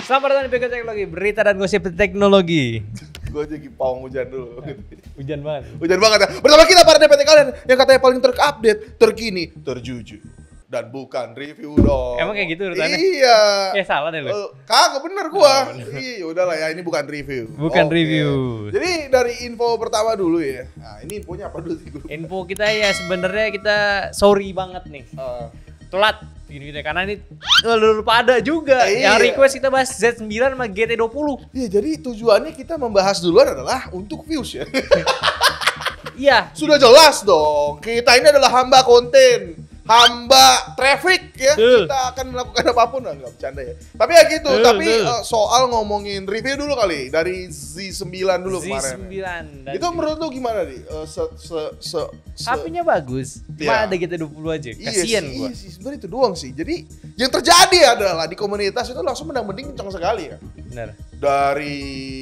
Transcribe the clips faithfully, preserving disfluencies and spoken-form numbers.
Selamat datang di Peko Teknologi, berita dan gosip teknologi. Gue jadi pawang hujan dulu. Hujan banget. Hujan banget ya. Bersama kita para D P T kalian yang katanya paling terupdate, terkini, terjujur. Dan bukan review dong. Emang kayak gitu urutannya? Iya. Kayak salah deh lu. Uh, kagak bener gua. Oh, iya, udahlah ya, ini bukan review. Bukan Oke. review. Jadi dari info pertama dulu ya. Nah, ini infonya apa dulu sih? Info kita ya sebenarnya kita sorry banget nih. Uh, Telat gini-gini karena ini lu lupa ada juga. Iya. Yang request kita bahas Z sembilan sama G T dua puluh. Iya, jadi tujuannya kita membahas duluan adalah untuk views ya. Iya. Sudah jelas dong. Kita ini adalah hamba konten. Hamba traffic ya, Tuh. kita akan melakukan apapun, nah, nggak bercanda ya. Tapi ya gitu, Tuh, tapi tuh. uh, soal ngomongin review dulu kali dari Z sembilan dulu Z kemarin. sembilan. Dan Itu menurut lu gimana nih? Uh, se se se, se H P-nya bagus, cuma Iya. ada G T dua puluh aja. Iya Kasian sih, gua. iya sih, sebenarnya itu doang sih. Jadi yang terjadi adalah di komunitas itu langsung mendang-mending kencang sekali ya. Bener. Dari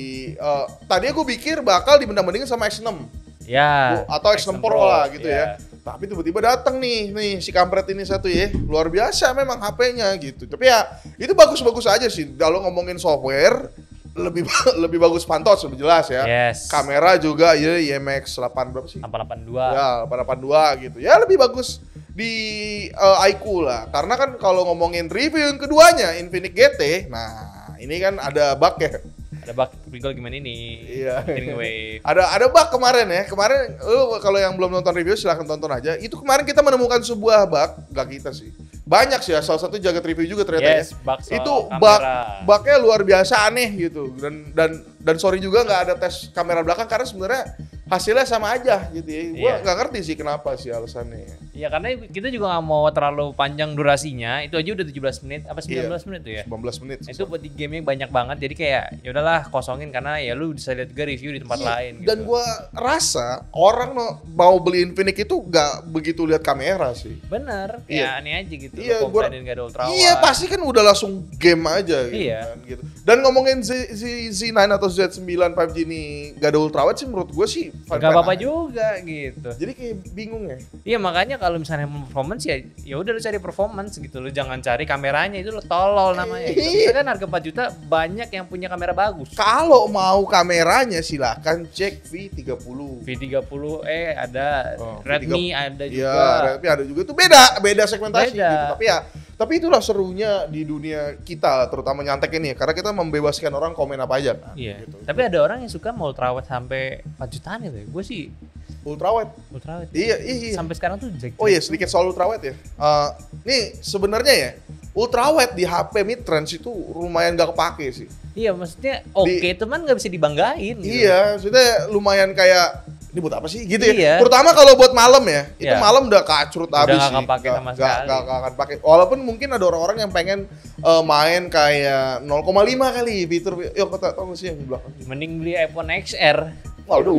uh, tadinya gue pikir bakal dibendang-mendingin sama X enam Ya. atau X enam Pro lah gitu ya. ya. Tapi tiba-tiba datang nih, nih si kampret ini satu ya, luar biasa memang H P-nya gitu. Tapi ya itu bagus-bagus aja sih. Kalau ngomongin software lebih lebih bagus Phantom sudah jelas ya. Yes. Kamera juga ya I M X delapan berapa sih? delapan delapan dua. Ya delapan delapan dua gitu. Ya lebih bagus di uh, I Q lah. Karena kan kalau ngomongin review yang keduanya Infinix G T, nah ini kan ada bug ya. Ada bug Google gimana ini? Iya. Anyway. Ada ada bug kemarin ya. Kemarin lu kalau yang belum nonton review silahkan tonton aja. Itu kemarin kita menemukan sebuah bug, gak kita sih. Banyak sih ya, salah satu jagat review juga ternyata Yes, ya. bug soal Itu bug kamera. bugnya luar biasa aneh gitu. Dan dan dan sorry juga nggak ada tes kamera belakang karena sebenarnya hasilnya sama aja gitu ya. Gua Iya. nggak ngerti sih kenapa sih alasannya. Ya karena kita juga nggak mau terlalu panjang durasinya. Itu aja udah tujuh belas menit apa sembilan belas Iya. menit tuh ya. sembilan belas menit. Itu buat di gamenya banyak banget. Jadi kayak ya udahlah kosongin karena ya lu bisa lihat juga review di tempat Iya, lain gitu. Dan gua rasa orang no- mau beli Infinix itu nggak begitu lihat kamera sih. bener. Iya. Ya aneh aja gitu. Iya, Lu gua- komplainin nggak ada ultra Iya wide. pasti kan udah langsung game aja gitu, Iya. kan, gitu. Dan ngomongin Z, Z, Z sembilan atau Z sembilan lima G ini gak ada ultrawide sih menurut gue sih fine-fine Gak apa-apa aja. juga gitu. Jadi kayak bingung ya. Iya makanya kalau misalnya mau performance ya ya udah lu cari performance gitu, lu jangan cari kameranya, itu lu tolol namanya. Gitu. Iya. Kita kan harga empat juta banyak yang punya kamera bagus. Kalau mau kameranya silahkan cek V tiga puluh. V tiga puluh e ada, Oh, Redmi V tiga puluh. ada juga. Iya, Redmi ada juga itu beda, beda segmentasi Beda. gitu. Tapi ya, tapi itulah serunya di dunia kita, terutama nyantek ini ya, karena kita membebaskan orang komen apa aja kan. Iya. Gitu. Tapi ada orang yang suka mau ultrawide sampai empat jutaan itu ya. Gue sih Ultrawide. ultrawide. Iya, iya. Sampai sekarang tuh jelek. Oh iya, sedikit soal ultrawide ya. Uh, nih sebenarnya ya, ultrawide di H P mid range itu lumayan gak kepake sih. Iya, maksudnya oke, Di- teman nggak bisa dibanggain. Gitu. Iya, maksudnya lumayan kayak ini buat apa sih gitu ya. Iya. Terutama kalau buat malam ya. Itu Iya. malam udah kacrut Udah habis nggak sih. akan pakai sama Nggak- sekali. nggak- nggak akan pakai. Walaupun mungkin ada orang-orang yang pengen uh, main kayak nol koma lima kali fitur. Yuk kita tahu sih yang di belakang. Mending beli iPhone X R. Waduh.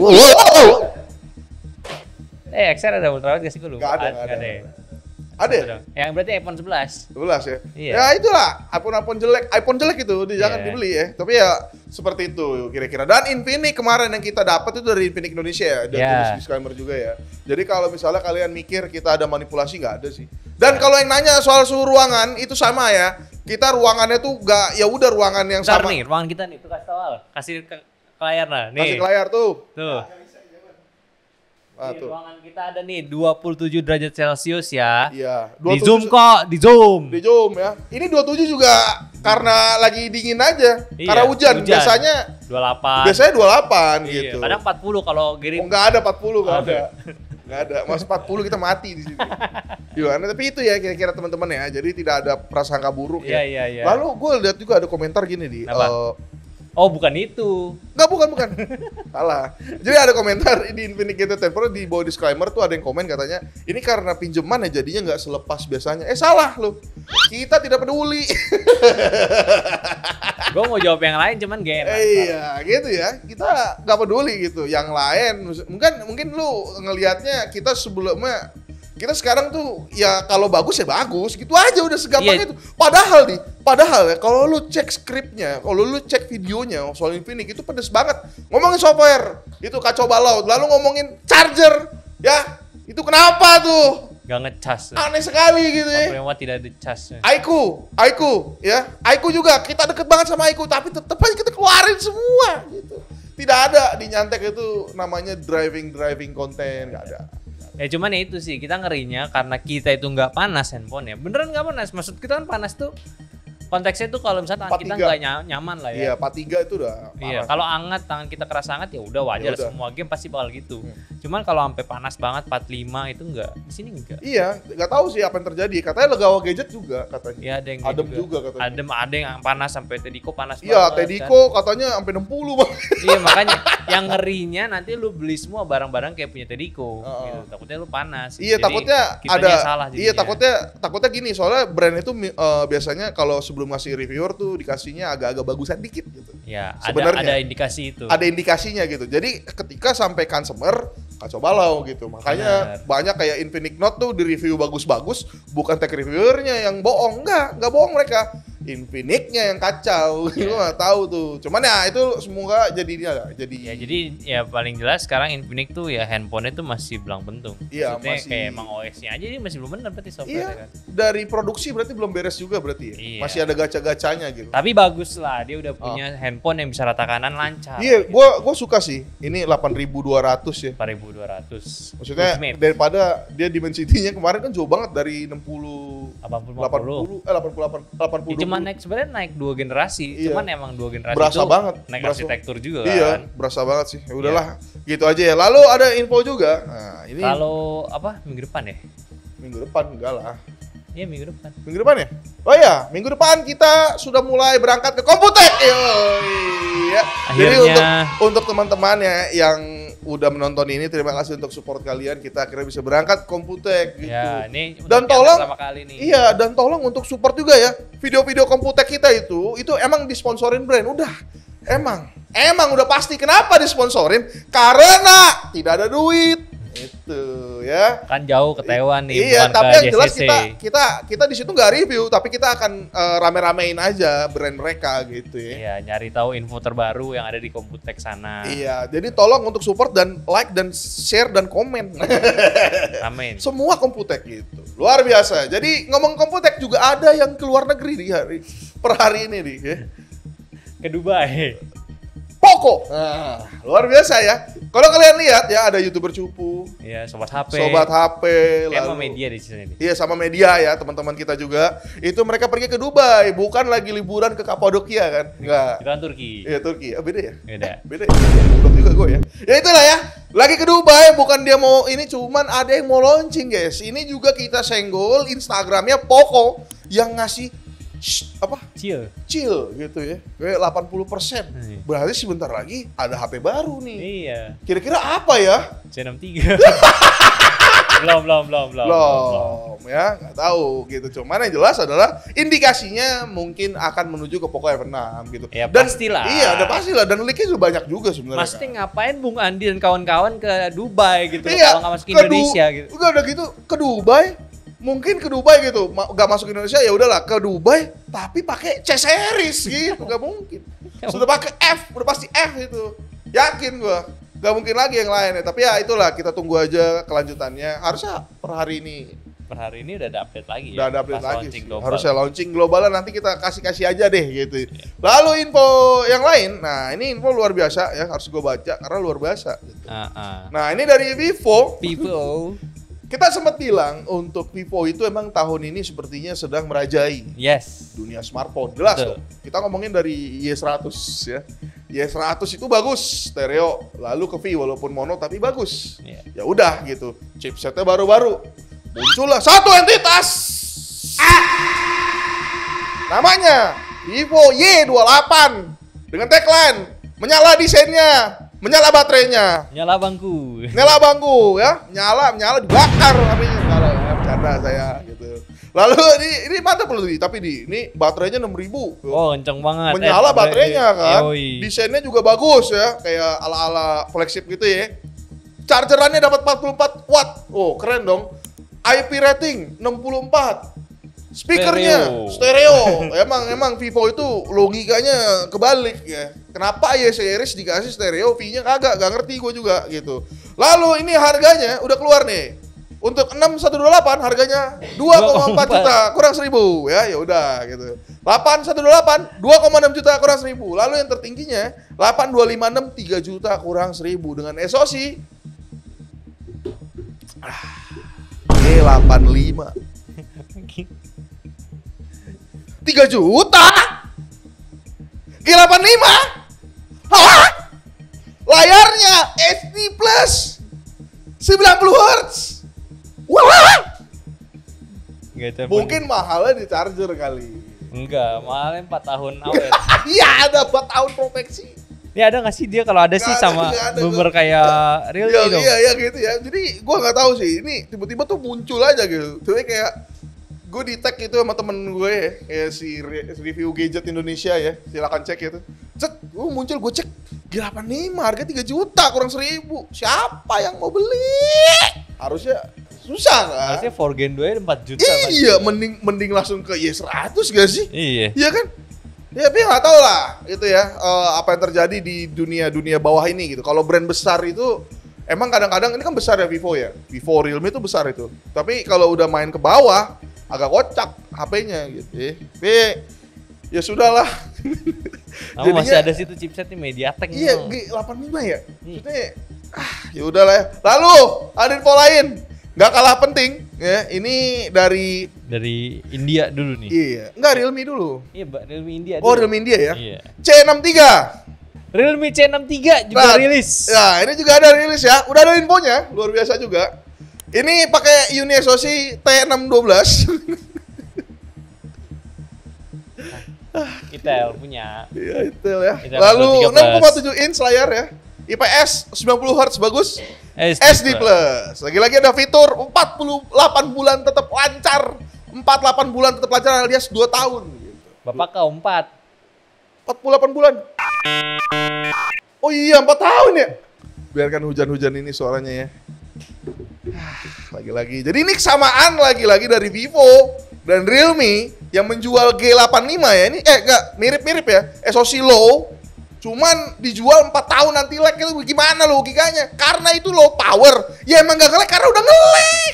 Eh, X R ada ultrawide gak sih gue lupa? Nggak ada, nggak ada. ya? Ada ya? Udah. Yang berarti iPhone sebelas. sebelas ya. Iya. Ya itulah iPhone-iPhone jelek, iPhone jelek itu di- jangan Iya. dibeli ya. Tapi ya seperti itu kira-kira. Dan Infinix kemarin yang kita dapat itu dari Infinix Indonesia ya. Dan Iya. tulis disclaimer juga ya. Jadi kalau misalnya kalian mikir kita ada manipulasi nggak ada sih. Dan kalau yang nanya soal suhu ruangan itu sama ya. Kita ruangannya tuh nggak ya udah ruangan yang Ntar sama. nih, ruangan kita nih, tuh kasih tau Al. Kasih ke, ke layar nah. Nih. Kasih ke layar tuh. Tuh. Ah, Di tuh. ruangan kita ada nih dua puluh tujuh derajat Celcius ya. Iya. Di dua puluh tujuh zoom kok, di zoom. Di zoom ya. Ini dua puluh tujuh juga karena lagi dingin aja. Iya, Karena hujan. hujan. Biasanya dua puluh delapan. biasanya dua puluh delapan Iya, gitu. kadang empat puluh kalau Oh, kirim. nggak ada empat puluh, nggak Oh, ada. Nggak ada. Mas empat puluh kita mati di sini. Gimana? Tapi itu ya kira-kira teman-teman ya. Jadi tidak ada prasangka buruk Iya, ya. iya, iya. Lalu gue lihat juga ada komentar gini di. Apa? eh, Oh, bukan itu. Nggak, bukan, bukan. Salah. Jadi ada komentar di Infinix G T sepuluh Pro di bawah disclaimer tuh ada yang komen katanya, ini karena pinjaman ya jadinya nggak selepas biasanya. Eh salah lu. Kita tidak peduli. Gue mau jawab yang lain cuman gak enak. Eh, iya, gitu ya. Kita nggak peduli gitu. Yang lain, mungkin mungkin lu ngelihatnya kita sebelumnya, kita sekarang tuh ya kalau bagus ya bagus, gitu aja udah segampang Iya. itu. Padahal nih, padahal ya kalau lu cek skripnya, kalau lu cek videonya soal Infinix itu pedes banget. Ngomongin software, itu kacau balau. Lalu ngomongin charger, ya itu kenapa tuh? Gak ngecas. Aneh sekali gitu ya. Prima tidak ada casnya. Aiku, Aiku ya. Aiku juga kita deket banget sama Aiku tapi tetep aja kita keluarin semua gitu. Tidak ada di Nyantek itu namanya driving driving konten, nggak ada. Ya cuman ya itu sih, kita ngerinya karena kita itu nggak panas handphone ya. Beneran nggak panas. Maksud kita kan panas tuh konteksnya tuh kalau misalnya tangan kita nggak nyaman lah ya. Iya, empat tiga itu udah parah. Iya, kalau hangat, tangan kita kerasa hangat ya udah wajar, Yaudah. semua game pasti bakal gitu. Hmm. Cuman kalau sampai panas banget empat puluh lima itu enggak. Di sini enggak. Iya, nggak tahu sih apa yang terjadi. Katanya Legawa Gadget juga katanya. Iya, ada yang Adem juga. juga katanya. Adem, ada yang panas sampai Tediko panas Iya, banget. Tediko katanya sampai enam puluh bang. Kan? Iya, makanya yang ngerinya nanti lu beli semua barang-barang kayak punya Tediko Uh-uh. gitu. Takutnya lu panas. Iya, Jadi, takutnya kitanya ada. yang salah Iya, jadinya. takutnya takutnya gini, soalnya brand itu uh, biasanya kalau sebelum ngasih reviewer tuh dikasihnya agak-agak bagusan dikit gitu. Ya, ada Sebenarnya. ada indikasi itu. Ada indikasinya gitu. Jadi ketika sampai consumer kacau balau gitu. Makanya Benar. banyak kayak Infinix Note tuh di review bagus-bagus, bukan tech reviewernya yang bohong, enggak, enggak bohong mereka. Infinix-nya yang kacau, Iya. gue nggak tahu tuh. Cuman ya itu semoga jadinya jadi. Ya jadi ya paling jelas sekarang Infinix tuh ya handphone itu masih belang bentung. Iya, Maksudnya masih- kayak emang O S-nya aja dia masih belum benar berarti software Iya, kan. dari produksi berarti belum beres juga berarti ya. Iya. Masih ada gacha-gacanya gitu. Tapi bagus lah dia udah punya handphone yang bisa rata kanan lancar. Oh. Iya, gua gua suka sih. Ini delapan ribu dua ratus ya. empat ribu dua ratus. Maksudnya Ultimate. daripada dia Dimensity-nya kemarin kan jauh banget dari enam puluh delapan puluh lima delapan puluh. puluh eh delapan puluh delapan delapan puluh. Ya, cuman naik sebenarnya naik dua generasi, Iya. cuman emang dua generasi Berasa itu banget, naik berasa. arsitektur juga Iya, kan. berasa banget sih. Ya udahlah, gitu aja ya. Lalu ada info juga. Nah, ini Kalau apa minggu depan ya? minggu depan enggak lah. Iya minggu depan. Minggu depan ya? Oh ya, minggu depan kita sudah mulai berangkat ke Komputek. Iya. Jadi Akhirnya. untuk untuk teman-teman ya yang udah menonton ini, terima kasih untuk support kalian. Kita akhirnya bisa berangkat ke Komputek gitu. Ya, ini untuk Dan yang tolong- pertama kali nih. Iya, dan tolong untuk support juga ya. Video-video Komputek kita itu, itu emang disponsorin brand. Udah, emang. Emang udah pasti. Kenapa disponsorin? Karena tidak ada duit. Itu ya. Kan jauh ke Taiwan nih, Iya, bukan tapi ke yang jelas J C C. kita kita kita di situ nggak review, tapi kita akan eh, rame-ramein aja brand mereka gitu ya. Iya, nyari tahu info terbaru yang ada di Komputek sana. Iya, jadi tolong untuk support dan like dan share dan komen. Amin. Semua Komputek gitu. Luar biasa. Jadi ngomong Komputek juga ada yang keluar negeri di hari per hari ini nih ya. Ke Dubai. Poco. Nah, luar biasa ya. Kalau kalian lihat ya ada YouTuber cupu, Iya, sobat H P. sobat H P, Kayak sama lalu media di sini. iya sama media ya teman-teman kita juga. Itu mereka pergi ke Dubai, bukan lagi liburan ke Kapadokia kan? Enggak. Itu kan Turki. Iya Turki. Ah, beda ya? Beda. Beda ya? Goblok juga gue ya. Ya itulah ya. Lagi ke Dubai, bukan dia mau ini, cuman ada yang mau launching guys. Ini juga kita senggol Instagramnya Poco yang ngasih shh, apa? Chill. Chill gitu ya. Kayak delapan puluh persen. Iya. Berarti sebentar lagi ada H P baru nih. Iya. Kira-kira apa ya? C enam tiga. belum, belum, belum, belum. Belum ya, nggak tahu gitu. Cuman yang jelas adalah indikasinya mungkin akan menuju ke Poco F enam gitu. Ya, dan pastilah. Iya, udah pastilah dan leaknya juga banyak juga sebenarnya. Maksudnya kan. ngapain Bung Andi dan kawan-kawan ke Dubai gitu loh, Iya, kalau nggak masuk ke Du- Indonesia gitu. Enggak ada gitu ke Dubai. Mungkin ke Dubai gitu, Ma- nggak masuk Indonesia ya udahlah ke Dubai, tapi pakai C series gitu, nggak mungkin. Sudah pakai F, udah pasti F itu, yakin gua. Nggak mungkin lagi yang lain ya, tapi ya itulah kita tunggu aja kelanjutannya. Harusnya per hari ini Per hari ini udah ada update lagi ya. udah ada update pas lagi. launching Sih. global. Harusnya launching globalnya nanti kita kasih-kasih aja deh gitu. Lalu info yang lain, nah ini info luar biasa ya harus gua baca karena luar biasa. Gitu. Ah, ah. Nah ini dari Vivo. People. Kita sempat bilang untuk Vivo itu emang tahun ini sepertinya sedang merajai Yes. dunia smartphone. Jelas Betul. tuh. Kita ngomongin dari Y seratus ya. Y seratus itu bagus, stereo. Lalu ke V walaupun mono tapi bagus. Iya. Ya udah gitu. Chipsetnya baru-baru. Muncullah satu entitas. Namanya Vivo Y dua puluh delapan dengan tagline menyala desainnya, menyala baterainya. Nyala bangku. Nyala bangku ya, nyala, nyala dibakar apinya, nyala ya, bercanda saya gitu. Lalu ini ini mantap loh di, tapi di ini baterainya enam ribu. Oh, kenceng banget. Menyala Eh, baterainya kan. Yoi. Desainnya juga bagus ya, kayak ala-ala flagship gitu ya. Chargerannya dapat empat puluh empat watt. Oh, keren dong. I P rating enam puluh empat. Speakernya stereo. emang emang Vivo itu logikanya kebalik ya. Kenapa ya series dikasih stereo, V-nya kagak, gak ngerti gue juga gitu. Lalu ini harganya udah keluar nih. Untuk enam satu dua delapan harganya dua koma empat juta kurang seribu ya, ya udah gitu. delapan satu dua delapan dua koma enam juta kurang seribu. Lalu yang tertingginya delapan dua lima enam tiga juta kurang seribu dengan S O C G delapan lima tiga juta. G delapan lima. Hah? Layarnya H D plus sembilan puluh hertz. Wah. Mungkin mahalnya di charger kali. Enggak, mahalnya empat tahun awet. Iya, ada empat tahun proteksi. Ya ada nggak sih dia, kalau ada gak sih ada, sama bener kayak real ya, gitu. Iya, iya gitu ya. Jadi gua nggak tahu sih. Ini tiba-tiba tuh muncul aja gitu. Tapi kayak gue di tag itu sama temen gue ya, kayak si review gadget Indonesia ya, silakan cek itu. Cet, gue muncul, gue cek G delapan lima harga tiga juta kurang seribu. Siapa yang mau beli? Harusnya susah kan? Harusnya four gen dua empat juta. Iya, mending mending langsung ke Y seratus gak sih? Iya. Iya kan? Ya tapi nggak tahu lah gitu ya, uh, apa yang terjadi di dunia dunia bawah ini gitu. Kalau brand besar itu emang kadang-kadang ini kan besar ya, Vivo ya, Vivo, Realme itu besar itu. Tapi kalau udah main ke bawah agak kocak H P-nya gitu ya. Tapi ya sudahlah. Kamu masih ada situ chipsetnya MediaTek. Iya, G delapan lima ya. Maksudnya ah ya udahlah ya. Lalu ada info lain, nggak kalah penting ya. Ini dari dari India dulu nih. Iya, enggak Realme dulu. Iya, Realme India. Oh, Realme India ya. Iya. C enam tiga. Realme C enam tiga juga nah, rilis. Ya, ini juga ada rilis ya. Udah ada infonya, luar biasa juga. Ini pakai Uni S O C T enam satu dua. Intel punya. Iya, Intel ya. Intel lalu enam koma tujuh inch layar ya. I P S sembilan puluh hertz bagus. S D plus. Lagi-lagi ada fitur empat puluh delapan bulan tetap lancar. empat puluh delapan bulan tetap lancar alias dua tahun gitu. Bapak kau empat. empat puluh delapan bulan. Oh iya, empat tahun ya. Biarkan hujan-hujan ini suaranya ya. Lagi-lagi. Jadi ini kesamaan lagi-lagi dari Vivo dan Realme yang menjual G delapan lima ya. Ini eh enggak, mirip-mirip ya. S O C low. Cuman dijual empat tahun nanti lag itu gimana logikanya? Karena itu low power. Ya emang gak nge-lag karena udah nge-lag.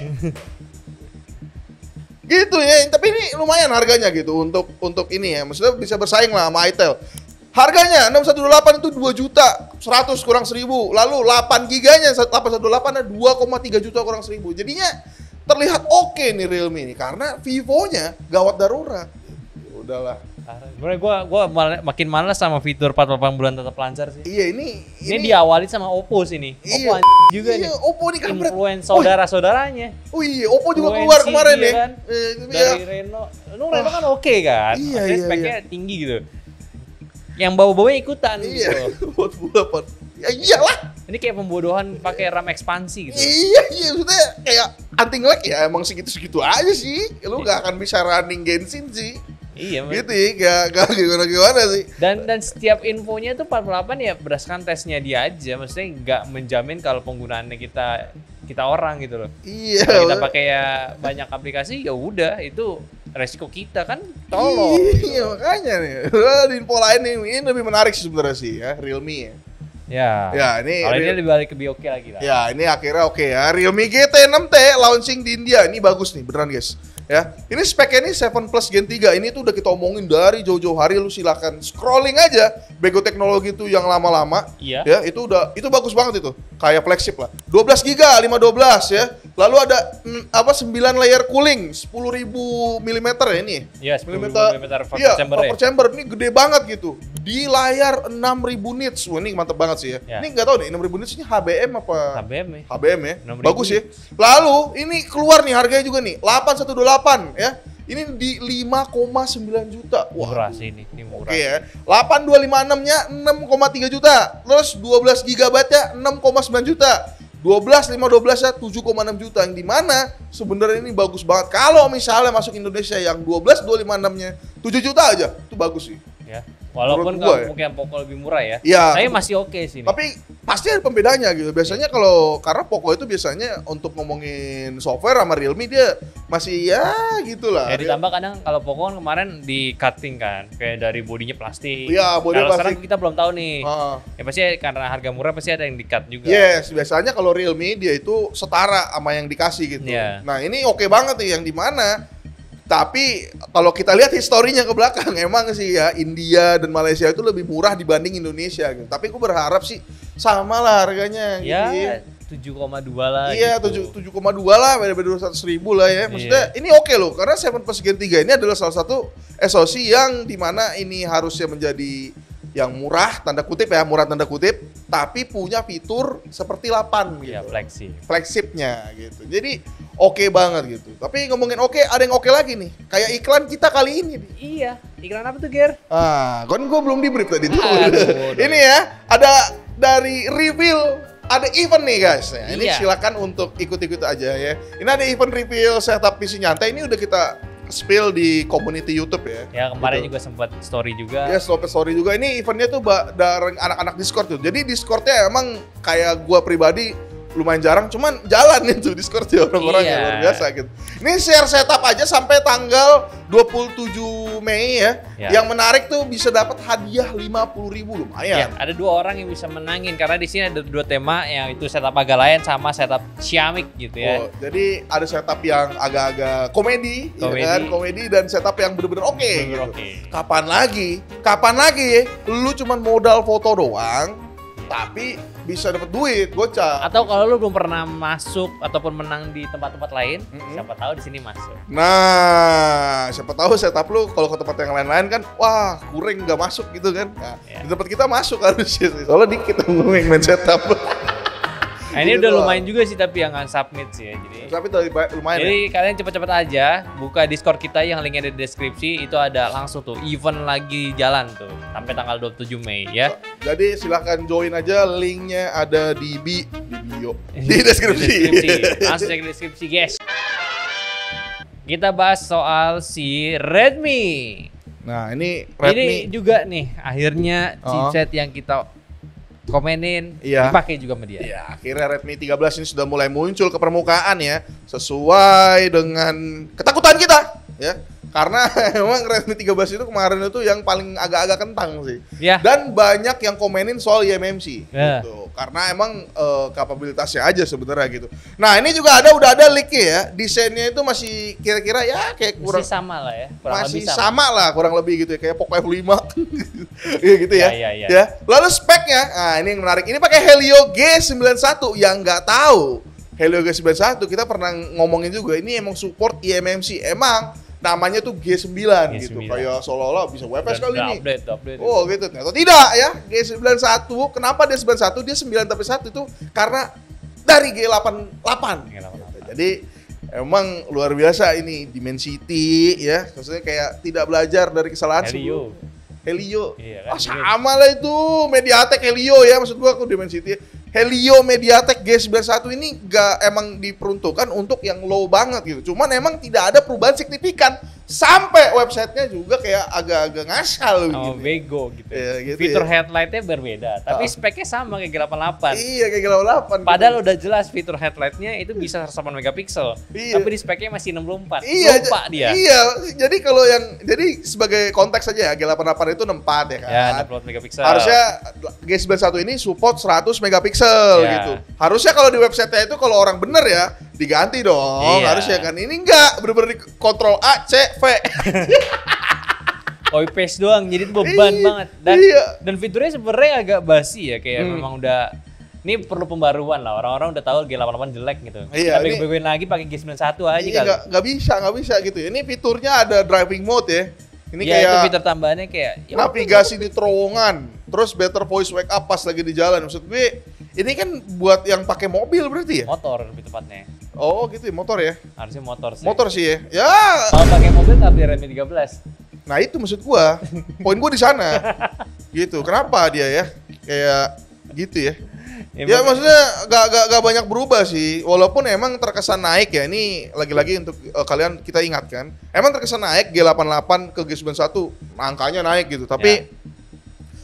Gitu ya. Tapi ini lumayan harganya gitu untuk untuk ini ya. Maksudnya bisa bersaing lah sama Itel. Harganya enam satu dua delapan itu dua juta seratus kurang seribu. Lalu delapan giganya delapan satu dua delapan ada dua koma tiga juta kurang seribu. Jadinya terlihat oke nih Realme ini karena Vivo-nya gawat darurat. Ya udahlah. Sebenarnya gue gua mal, makin malas sama fitur empat puluh delapan bulan tetap lancar sih. Iya ini ini, ini diawali sama Oppo sini. Iya, Oppo juga iya, nih. Oppo nih kan influence saudara-saudaranya. Oh iya, Oppo juga keluar kemarin ya. Kan? Eh, Dari ya. Reno. Lu Reno kan oke okay, kan? Iya, Maksudnya iya, speknya iya. tinggi gitu. Yang bawa-bawanya ikutan iya, gitu. empat puluh delapan. Ya iyalah. Ini kayak pembodohan pakai RAM ekspansi gitu. Iya, iya maksudnya kayak anti nge-lag ya emang segitu-segitu aja sih. Lu gak akan bisa running Genshin sih. Iya, gitu ya, gak, gak gimana-gimana sih. Dan dan setiap infonya tuh empat puluh delapan ya berdasarkan tesnya dia aja. Maksudnya nggak menjamin kalau penggunaannya kita kita orang gitu loh. Iya. Kalau kita pakai ya banyak aplikasi ya udah itu resiko kita kan tolong. Iya, gitu. makanya nih. Di info lain nih, ini lebih menarik sih sebenarnya sih ya, Realme ya. Ya. Ya, ini kalau Real... ini lebih balik ke oke lagi lah. Ya, ini akhirnya oke ya. Realme G T enam T launching di India. Ini bagus nih, beneran guys. Ya, ini speknya ini tujuh Plus Gen tiga. Ini tuh udah kita omongin dari jauh-jauh hari. Lu silakan scrolling aja Bego Teknologi itu yang lama-lama. Iya. Ya, itu udah itu bagus banget itu. Kayak flagship lah. dua belas giga, lima dua belas ya. Lalu ada mm, apa sembilan layer cooling, sepuluh ribu milimeter ya ini. Iya, sepuluh ribu milimeter vapor iya, chamber. Vapor chamber ini gede banget gitu. Di layar enam ribu nits. Wah, ini mantep banget sih ya. Ya. Ini nggak tahu nih enam ribu nits ini H B M apa? H B M ya. H B M ya. enam ribu. Bagus ya. Lalu ini keluar nih harganya juga nih delapan satu dua delapan ya. Ini di lima koma sembilan juta. Wah, murah sih ini, ini murah. Oke ya. delapan dua lima enam-nya enam koma tiga juta. Terus dua belas gigabyte-nya enam koma sembilan juta. dua belas lima dua belas-nya tujuh koma enam juta. Yang dimana sebenarnya ini bagus banget. Kalau misalnya masuk Indonesia yang dua belas dua lima enam-nya tujuh juta aja, itu bagus sih. Ya. Walaupun Menurut gua kalau ya. mungkin Poco lebih murah ya. Iya. Saya masih oke sih. Tapi pasti ada pembedanya gitu. Biasanya kalau karena Poco itu biasanya untuk ngomongin software sama Realme dia masih ya gitulah. Ya ditambah kadang kalau Poco kan kemarin di cutting kan, kayak dari bodinya plastik. Iya, bodinya Kalau plastik. sekarang kita belum tahu nih. Ah. Ya pasti karena harga murah pasti ada yang di cut juga. Yes, biasanya kalau Realme dia itu setara sama yang dikasih gitu. Iya. Nah ini oke banget nih yang di mana. Tapi kalau kita lihat historinya ke belakang emang sih ya India dan Malaysia itu lebih murah dibanding Indonesia gitu. Tapi gue berharap sih sama lah harganya. Ya gitu. tujuh koma dua lah. Iya, gitu. tujuh koma dua lah, beda-beda dua ratus ribu lah ya. Maksudnya Iya. ini oke loh, karena tujuh Plus Gen tiga ini adalah salah satu S O C yang dimana ini harusnya menjadi yang murah, tanda kutip ya, murah tanda kutip, tapi punya fitur seperti delapan gitu. Iya, flexi. Flagshipnya gitu. Jadi oke banget gitu. Tapi ngomongin oke, ada yang oke lagi nih. Kayak iklan kita kali ini. nih. Iya, iklan apa tuh, Ger? Ah, kan gue belum di brief tadi tuh. Aduh, Ini ya, ada dari reveal, ada event nih guys. Nah, ini Iya. silakan untuk ikut-ikut aja ya. Ini ada event reveal setup P C nyantai. Ini udah kita spill di community YouTube ya. Ya kemarin Gitu. juga sempat story juga. Ya, Slope Story juga. Ini eventnya tuh ba- dari anak-anak Discord tuh. Jadi Discordnya emang kayak gua pribadi lumayan jarang, cuman jalan itu Discord ya orang-orang Iya. ya, luar biasa gitu. Ini share setup aja sampai tanggal dua puluh tujuh Mei ya. Ya. Yang menarik tuh bisa dapat hadiah lima puluh ribu Ya, lumayan. ada dua orang yang bisa menangin karena di sini ada dua tema yang itu setup agak lain sama setup Xiaomi gitu ya. Oh, jadi ada setup yang agak-agak komedi, Komedi. ya kan? Komedi dan setup yang bener-bener oke. Bener-bener gitu. oke. Kapan lagi? Kapan lagi? Lu cuman modal foto doang, tapi bisa dapat duit, gocap. Atau kalau lu belum pernah masuk ataupun menang di tempat-tempat lain, Mm-mm. siapa tahu di sini masuk. Nah, siapa tahu setup lu kalau ke tempat yang lain-lain kan, wah kurang nggak masuk gitu kan. Nah, Ya. di tempat kita masuk harusnya sih. Soalnya dikit yang main setup. Nah, ini Gitu udah doang. lumayan juga sih tapi yang submit sih ya. Jadi Tapi tuh lumayan Jadi ya. kalian cepet-cepet aja buka Discord kita yang linknya ada di deskripsi, itu ada langsung tuh event lagi jalan tuh sampai tanggal dua puluh tujuh Mei ya. Jadi silahkan join aja, linknya ada di bi di bio, di deskripsi. Deskripsi. Langsung cek di deskripsi guys. Kita bahas soal si Redmi. Nah ini Ini Redmi, juga nih akhirnya Oh. chipset yang kita komenin Iya. dipakai juga sama dia. ya akhirnya Redmi tiga belas ini sudah mulai muncul ke permukaan ya, sesuai dengan ketakutan kita ya. Karena emang Redmi tiga belas itu kemarin itu yang paling agak-agak kentang sih. Ya. Dan banyak yang komenin soal I M M C Ya. gitu. Karena emang eh, kapabilitasnya aja sebenarnya gitu. Nah, ini juga ada udah ada leak ya. Desainnya itu masih kira-kira ya kayak kurang Masih sama lah ya. Kurang masih lebih sama. lah kurang lebih gitu ya, kayak Poco F lima. Iya gitu ya. Ya, ya, ya. Ya. Lalu speknya, nah ini yang menarik. Ini pakai Helio G sembilan satu yang nggak tahu. Helio G sembilan satu kita pernah ngomongin juga ini emang support I M M C. Emang namanya tuh G sembilan G gitu. sembilan. Kayak seolah-olah bisa W P S Udah- kali udah ini. update, udah update. Oh gitu, ternyata tidak ya. G sembilan satu, kenapa dia sembilan satu? Dia sembilan tapi satu itu karena dari G delapan delapan. G delapan delapan. Jadi emang luar biasa ini Dimensity ya. Maksudnya kayak tidak belajar dari kesalahan Helio. sebelum- Helio. Iya Ah, kan? sama lah itu Mediatek Helio ya, maksud gua aku Dimensity. Helio Mediatek G sembilan satu ini gak emang diperuntukkan untuk yang low banget gitu. Cuman emang tidak ada perubahan signifikan. Sampai websitenya juga kayak agak-agak ngasal Oh, gitu. bego gitu. Iya, gitu Fitur ya. headlightnya berbeda, tapi Oh. speknya sama kayak G delapan delapan. Iya kayak G delapan delapan. Padahal udah jelas fitur headlightnya itu bisa seratus delapan megapiksel, Iya. tapi di speknya masih enam puluh empat. Iya, Lupa j- dia. Iya, jadi kalau yang jadi sebagai konteks aja ya, G delapan delapan itu enam puluh empat ya kan. Ya, enam puluh empat megapiksel. Harusnya G sembilan satu ini support seratus megapiksel Ya. gitu. Harusnya kalau di website-nya itu kalau orang bener ya diganti dong. Iya. Harusnya kan ini enggak bener-bener di kontrol A, C, V. copy paste doang, jadi itu beban Iya, banget. Dan iya. dan fiturnya sebenarnya agak basi ya, kayak Hmm. memang udah ini perlu pembaruan lah. Orang-orang udah tahu G delapan delapan jelek gitu. Iya, Tapi ini- begoin lagi pakai G sembilan satu aja Ini kali. enggak enggak bisa, enggak bisa gitu. Ini fiturnya ada driving mode ya. Ini Ya, kayak itu fitur tambahannya kayak ya navigasi di terowongan, terus better voice wake up pas lagi di jalan. Maksud gue, ini kan buat yang pakai mobil berarti ya? motor lebih tepatnya. Oh gitu ya, motor ya? Harusnya motor sih. Motor sih ya? Ya, Kalau pakai mobil nggak beli Redmi tiga belas. nah itu maksud gua. Poin gua di sana. Gitu. Kenapa dia ya? Kayak gitu ya? Ya maksudnya gak, gak, gak banyak berubah sih. Walaupun emang terkesan naik ya. Ini lagi-lagi untuk uh, kalian kita ingatkan. Emang terkesan naik G delapan delapan ke G sembilan satu. Angkanya naik gitu. Tapi Ya.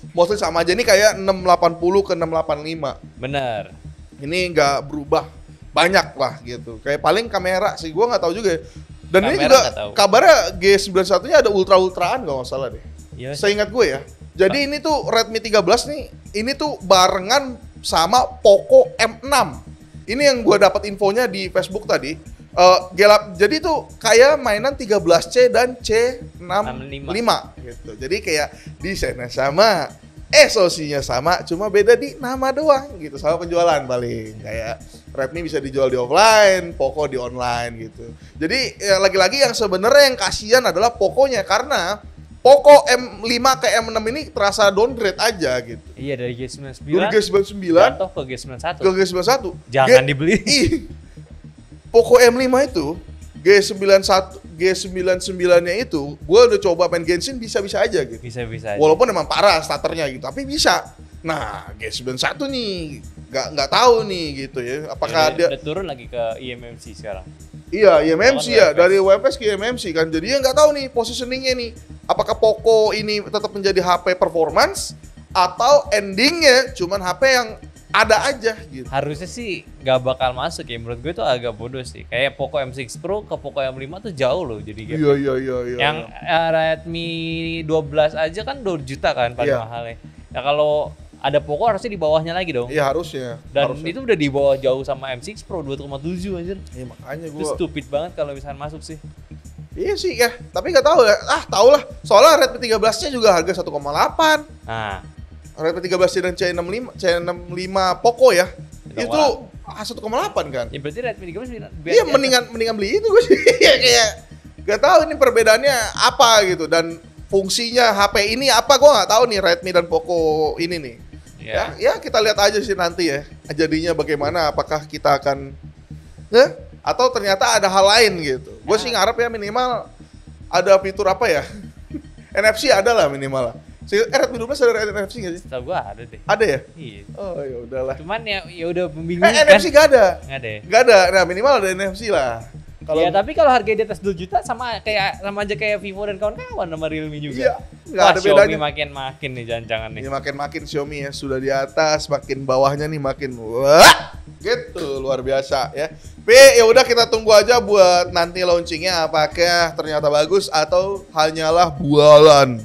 mostly sama aja. Ini kayak enam delapan nol ke enam delapan lima. Bener. Ini nggak berubah banyak lah gitu. Kayak paling kamera sih, gua nggak tahu juga. Dan Kamera ini juga kabarnya G sembilan puluh satu-nya ada ultra-ultraan kalau nggak salah deh. Iya. Seingat gue ya. Jadi ini tuh Redmi tiga belas nih, ini tuh barengan sama Poco M enam. Ini yang gue dapat infonya di Facebook tadi. Uh, gelap, jadi tuh kayak mainan tiga belas C dan C enam puluh lima gitu. Jadi kayak desainnya sama, S O C-nya sama, cuma beda di nama doang gitu. Sama penjualan paling. Kayak Redmi bisa dijual di offline, Poco di online gitu. Jadi ya, lagi-lagi yang sebenarnya yang kasihan adalah Poco-nya karena Poco M lima ke M enam ini terasa downgrade aja gitu. Iya, dari G sembilan puluh sembilan. Dari G sembilan puluh sembilan jatuh ke G sembilan puluh satu. Ke G sembilan puluh satu. Jangan G, dibeli. Ih, Poco M lima itu G sembilan puluh satu G sembilan puluh sembilan-nya itu gue udah coba main Genshin bisa-bisa aja gitu. Bisa-bisa aja. Walaupun emang parah starternya gitu, tapi bisa. Nah, G sembilan puluh satu nih nggak nggak tahu nih gitu ya. Apakah ya, dia udah turun lagi ke I M M C sekarang? Iya, I M M C ya, W P S. dari W P S ke I M M C kan. Jadi ya nggak tahu nih positioningnya nih. Apakah Poco ini tetap menjadi H P performance atau endingnya cuman H P yang ada aja gitu. Harusnya sih nggak bakal masuk ya. Menurut gue itu agak bodoh sih. Kayak Poco M enam Pro ke Poco M lima tuh jauh loh jadi gap. Iya iya iya iya. Yang uh, Redmi dua belas aja kan dua juta kan paling Iya. mahalnya. Ya kalau ada Poco harusnya di bawahnya lagi dong. Iya harusnya. Dan harusnya. itu udah di bawah jauh sama M enam Pro dua koma tujuh anjir. Iya makanya Itu gua. stupid banget kalau misalnya masuk sih. Iya sih ya, tapi nggak tahu ya. Ah, tau lah. Soalnya Redmi tiga belas-nya juga harga satu koma delapan. Nah, Redmi tiga belas C dan C enam puluh lima, C enam puluh lima Poco ya. Itu Itu ah, satu koma delapan kan. ya berarti Redmi tiga belas biar Iya, mendingan mendingan beli itu gue sih. Iya kayak nggak tahu ini perbedaannya apa gitu dan fungsinya H P ini apa gue nggak tahu nih Redmi dan Poco ini nih. Ya. Ya, ya kita lihat aja sih nanti ya. Jadinya bagaimana? Apakah kita akan eh? Atau ternyata ada hal lain gitu. Gue sih ngarep ya minimal ada fitur apa ya? N F C ada lah minimal lah. Si eh, Redmi dua belas ada N F C nggak sih? Setahu gua ada deh. Ada ya? Iya. Oh ya udahlah. Cuman ya ya udah Eh, membingungkan. N F C gak ada. Nggak ada ya? Gak ada. Nah minimal ada N F C lah. Kalau Iya, tapi kalau harga di atas dua juta sama kayak sama aja kayak Vivo dan kawan-kawan sama Realme juga. Iya, nggak Wah, ada Xiaomi bedanya. makin-makin nih jangan-jangan nih. ini makin-makin Xiaomi ya sudah di atas, makin bawahnya nih makin wah gitu luar biasa ya. P ya udah kita tunggu aja buat nanti launchingnya apakah ternyata bagus atau hanyalah bualan.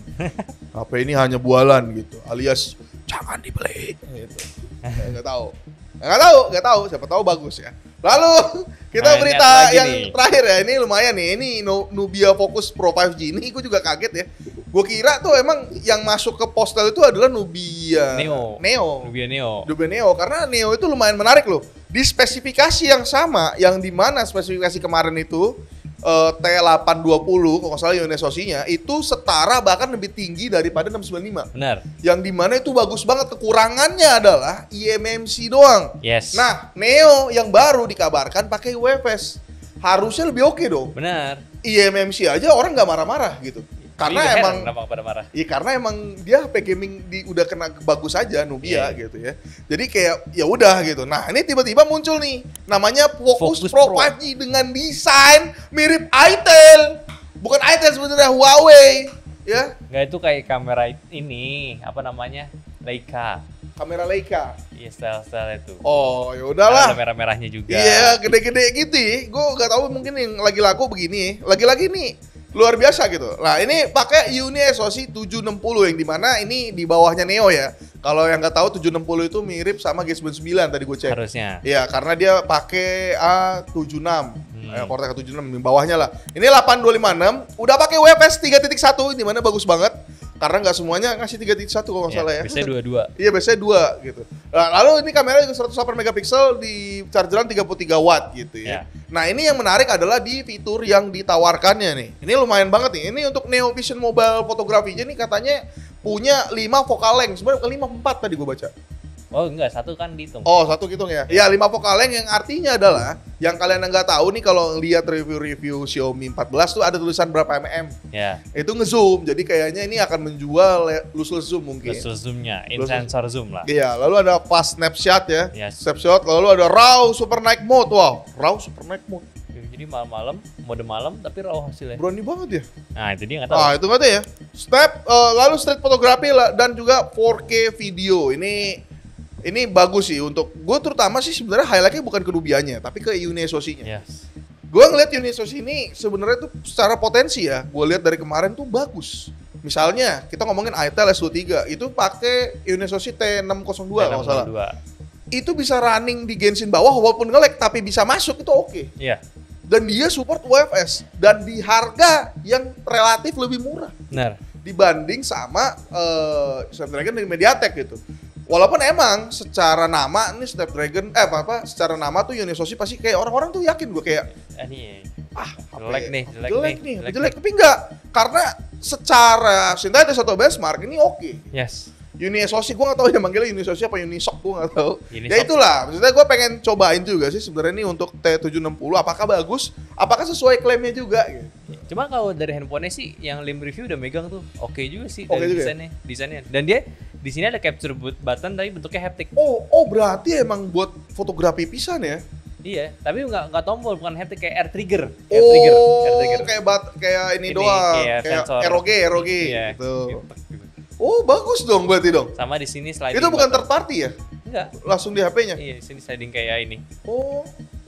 H P ini hanya bualan gitu, alias jangan dibeli gitu. Ya, nggak tahu, nggak tahu, nggak tahu. Siapa tahu bagus ya. Lalu kita Nah, ini berita apa lagi yang nih? terakhir ya, ini lumayan nih. Ini Nu- Nubia Focus Pro lima G ini gue juga kaget ya. Gue kira tuh emang yang masuk ke postal itu adalah Nubia Neo. Neo. Nubia Neo. Nubia Neo karena Neo itu lumayan menarik loh. Di spesifikasi yang sama, yang dimana spesifikasi kemarin itu eh, T delapan dua nol kalau nggak salah unit S O C-nya itu setara bahkan lebih tinggi daripada enam sembilan lima. Benar. Yang dimana itu bagus banget, kekurangannya adalah I M M C doang. Yes. Nah, Neo yang baru dikabarkan pakai U F S. Harusnya lebih oke dong. benar. I M M C aja orang nggak marah-marah gitu. Karena Iya, emang heran kenapa pada marah. Iya karena emang dia H P gaming di udah kena bagus aja Nubia Iya. gitu ya. Jadi kayak ya udah gitu. Nah, ini tiba-tiba muncul nih namanya Focus, Focus Pro, Pro. lima G dengan desain mirip Itel. Bukan Itel sebenarnya Huawei, ya. Enggak, itu kayak kamera ini, apa namanya? Leica. Kamera Leica. Iya, style-style itu. Oh, ya Ada udahlah. merah-merahnya juga. Iya, gede-gede gitu ya. Gue gak tahu mungkin yang lagi laku begini. Lagi-lagi nih luar biasa gitu. Nah, ini pakai Uni S O C tujuh enam nol yang dimana ini di bawahnya Neo ya. Kalau yang nggak tahu tujuh enam nol itu mirip sama G sembilan sembilan tadi gue cek. Harusnya. Iya, karena dia pakai A tujuh enam. Hmm. Eh, Cortex A tujuh enam di bawahnya lah. Ini delapan dua lima enam udah pakai U F S tiga titik satu di mana bagus banget. Karena nggak semuanya ngasih tiga titik satu kalau nggak Ya, salah ya. biasanya dua-dua. Iya, biasanya dua gitu. Nah, lalu ini kamera juga seratus delapan megapiksel di chargeran tiga puluh tiga watt gitu ya. Ya. Nah, ini yang menarik adalah di fitur yang ditawarkannya nih. Ini lumayan banget nih. Ini untuk Neo Vision Mobile Photography. Jadi katanya punya lima focal length. Sebenarnya lima empat tadi gue baca. Oh enggak, satu kan dihitung. Oh, satu hitung ya. Ya, lima vokaleng yang artinya adalah yang kalian nggak tahu nih kalau lihat review-review Xiaomi empat belas tuh ada tulisan berapa mm. Ya. Itu ngezoom. Jadi kayaknya ini akan menjual lossless zoom mungkin. Lossless zoom-nya, in sensor zoom lah. Iya, lalu ada fast snapshot ya. Yes. Snapshot, lalu ada raw super night mode. Wow, raw super night mode. Jadi malam-malam, mode malam tapi raw hasilnya. Berani banget ya. Nah, itu dia nggak tahu. Ah, itu nggak tahu ya. Step uh, lalu street photography dan juga four K video. Ini Ini bagus sih untuk gue, terutama sih sebenarnya highlightnya bukan ke Nubia-nya tapi ke Unisocinya. Yes. Gue ngeliat Unisoci ini sebenarnya tuh secara potensi ya, gue lihat dari kemarin tuh bagus. Misalnya kita ngomongin I T E L S dua puluh tiga itu pakai Unisoci T enam nol dua kalau salah. Itu bisa running di Genshin bawah walaupun nge-lag tapi bisa masuk, itu oke. Okay. Iya. Dan dia support U F S dan di harga yang relatif lebih murah. Benar. Dibanding sama uh, Snapdragon dari MediaTek gitu. Walaupun emang secara nama nih Snapdragon eh apa apa secara nama tuh Unisoci pasti kayak orang-orang tuh yakin gue kayak ah, ini ah jelek nih, jelek, jelek nih, nih, jelek jelek tapi enggak, karena secara sintetis atau benchmark ini oke. Okay. Yes. Unisoci gue nggak tahu ya manggilnya Unisoci apa Unisok gue nggak tahu. Unisok. Ya itulah, maksudnya gue pengen cobain juga sih sebenarnya ini untuk T tujuh enam nol apakah bagus, apakah sesuai klaimnya juga. Gitu. Cuma kalau dari handphonenya sih yang Lim review udah megang tuh oke okay juga sih okay dari juga desainnya, ya? desainnya. Dan dia di sini ada capture button tapi bentuknya haptic. Oh, oh berarti emang buat fotografi pisan ya? Iya, tapi nggak nggak tombol, bukan haptic, kayak air trigger. Air Air trigger, oh, air trigger. kayak bat, kayak ini, ini doang, kayak, kayak sensor. R O G, R O G Iya, gitu. gitu. Oh, bagus dong berarti dong. Sama di sini sliding. Itu bukan button. third party ya? Enggak. Langsung di H P-nya? Iya, di sini sliding kayak ini. Oh,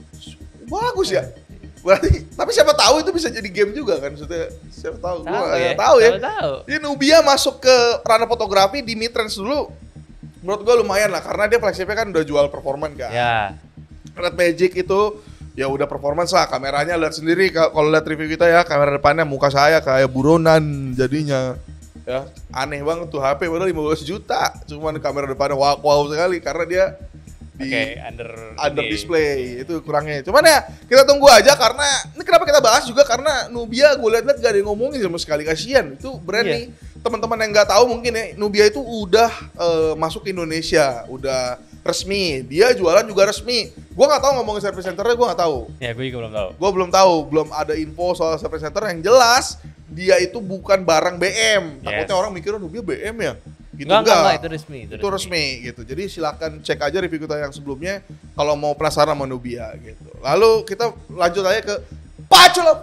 bagus ya. Berarti, tapi siapa tahu itu bisa jadi game juga kan? Maksudnya, siapa tahu? Tahu Gua ya. tahu ya. Tahu. Ini Nubia masuk ke ranah fotografi di mid-range dulu. Menurut gua lumayan lah, karena dia flagship-nya kan udah jual performan kan. Ya. Red Magic itu ya udah performance lah, kameranya lihat sendiri kalau lihat review kita ya, kamera depannya muka saya kayak buronan jadinya. Ya, aneh banget tuh H P padahal lima belas juta, cuman kamera depannya wow, wow sekali karena dia di okay, under under ini. display itu kurangnya. Cuman ya kita tunggu aja karena ini kenapa kita bahas juga karena Nubia gue lihat-lihat gak ada yang ngomongin sama sekali, kasihan. Itu brand Iya. nih teman-teman yang nggak tahu mungkin ya, Nubia itu udah uh, masuk ke Indonesia, udah resmi, dia jualan juga resmi. Gue nggak tahu ngomongin service centernya, gue nggak tahu. Ya, gue juga belum tahu. Gue belum tahu, belum ada info soal service center yang jelas. Dia itu bukan barang B M. Takutnya Yes. orang mikirnya Nubia B M ya. Gitu Enggak, enggak. enggak, itu resmi. Itu, Itu resmi gitu. Jadi silakan cek aja review kita yang sebelumnya kalau mau penasaran sama Nubia gitu. Lalu kita lanjut aja ke Paculap.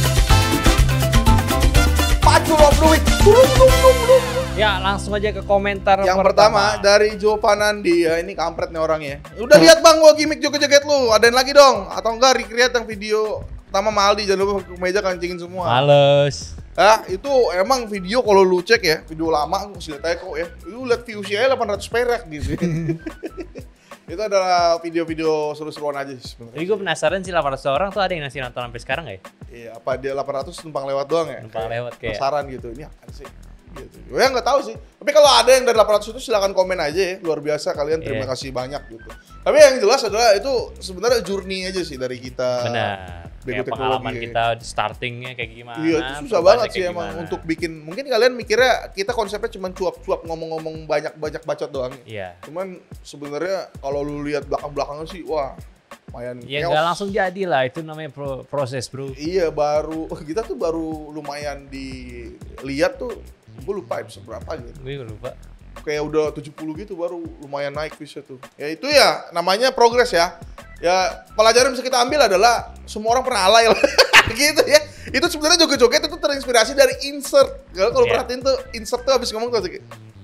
Paculap duit. Ya, langsung aja ke komentar Yang pertama, dari Joe Panandi ya, ini kampret nih orangnya. Udah lihat Bang gua gimmick joget-joget lu, adain lagi dong atau enggak recreate yang video pertama Maldi, jangan lupa ke meja kancingin semua. Males. Ya, itu emang video kalau lu cek ya, video lama mesti lihat aja kok ya. Lu lihat views-nya delapan ratus perak gitu. Itu adalah video-video seru-seruan aja sih sebenarnya. Jadi gue penasaran sih delapan ratus orang tuh ada yang ngasih nonton sampai sekarang nggak ya? Iya, apa dia delapan ratus numpang lewat doang ya? Numpang lewat kayak. Penasaran gitu. Ini apa sih? Gitu. Gue ya nggak tahu sih. Tapi kalau ada yang dari delapan ratus itu silakan komen aja ya. Luar biasa kalian, terima Iya. kasih banyak gitu. Tapi yang jelas adalah itu sebenarnya journey aja sih dari kita. Benar. Bego Kayak pengalaman teknologi. kita startingnya kayak gimana. Iya, itu susah perubahannya banget sih kayak emang gimana. untuk bikin. Mungkin kalian mikirnya kita konsepnya cuma cuap-cuap ngomong-ngomong banyak-banyak bacot doang. Iya. Cuman sebenarnya kalau lu lihat belakang-belakangnya sih, wah, lumayan. Ya chaos. nggak langsung jadi lah, itu namanya pro- proses bro. Iya, baru kita tuh baru lumayan dilihat tuh. Gue lupa episode berapa gitu. Gue juga lupa. Kayak udah tujuh puluh gitu baru lumayan naik views-nya tuh. Ya itu ya namanya progres ya. Ya pelajaran yang bisa kita ambil adalah semua orang pernah alay lah. Gitu ya. Itu sebenarnya joget-joget itu terinspirasi dari insert. Kalau kalau Iya. perhatiin tuh insert tuh habis ngomong tuh kayak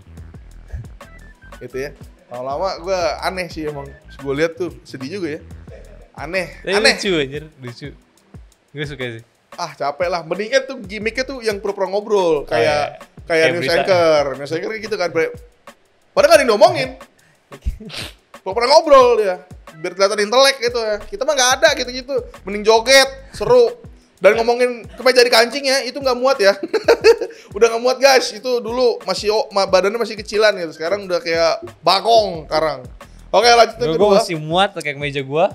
gitu ya. Lama-lama gue aneh sih emang. Gue lihat tuh sedih juga ya. Aneh, Tapi aneh. lucu anjir, lucu. Gue suka sih. Ah capek lah. Mendingan tuh gimmicknya tuh yang pura-pura ngobrol kayak kayak kayak news berita. anchor, news anchor kayak gitu kan. Padahal gak ada yang ngomongin. Pura-pura ngobrol dia. Biar kelihatan intelek gitu ya. Kita mah nggak ada gitu-gitu. Mending joget, seru. Dan ngomongin kemeja di kancing ya, itu nggak muat ya. Udah nggak muat guys. Itu dulu masih oh, ma- badannya masih kecilan gitu. Sekarang udah kayak bagong sekarang. Oke lanjut yang Gue kedua. masih muat kayak meja gue.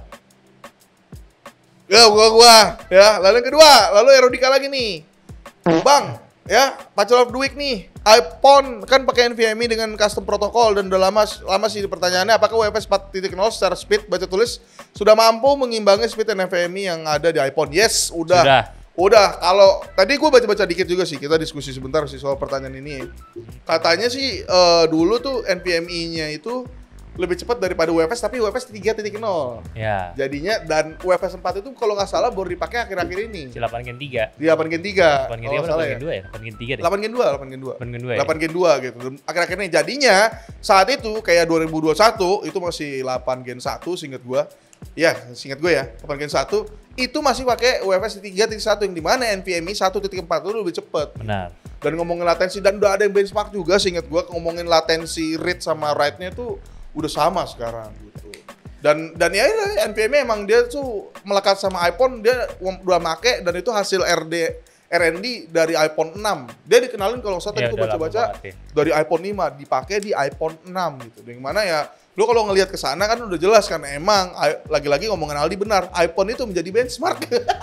Ya gua gua ya. Lalu yang kedua, lalu Erodika lagi nih. Bang, Ya, Pacul of the Week nih. iPhone kan pakai NVMe dengan custom protokol dan udah lama lama sih pertanyaannya apakah U F S empat titik nol secara speed baca tulis sudah mampu mengimbangi speed NVMe yang ada di iPhone? Yes, udah. Sudah. Udah. Kalau tadi gue baca-baca dikit juga sih, kita diskusi sebentar sih soal pertanyaan ini. Katanya sih uh, dulu tuh NVMe-nya itu lebih cepat daripada U F S tapi U F S tiga titik nol. Ya. Jadinya dan U F S empat itu kalau nggak salah baru dipakai akhir-akhir ini. Si delapan gen tiga. Di delapan gen tiga. delapan gen tiga kalau delapan ya. gen dua ya? delapan gen tiga deh. delapan gen dua, delapan gen dua. delapan gen dua ya? delapan gen dua gitu. Akhir-akhir ini jadinya saat itu kayak dua ribu dua puluh satu itu masih delapan gen satu seingat gua. Ya, seingat gua ya. delapan gen satu itu masih pakai U F S tiga titik satu yang di mana NVMe satu titik empat itu lebih cepat. Benar. Dan ngomongin latensi dan udah ada yang benchmark juga seingat gua ngomongin latensi read sama write-nya tuh udah sama sekarang gitu. Dan dan ya NVMe emang dia tuh melekat sama iPhone, dia udah make dan itu hasil R D R and D dari iPhone enam. Dia dikenalin kalau saya tadi Ya, gua baca-baca ya. dari iPhone lima dipakai di iPhone enam gitu. Yang mana ya lu kalau ngelihat ke sana kan udah jelas kan emang lagi-lagi ngomongin Aldi benar, iPhone itu menjadi benchmark.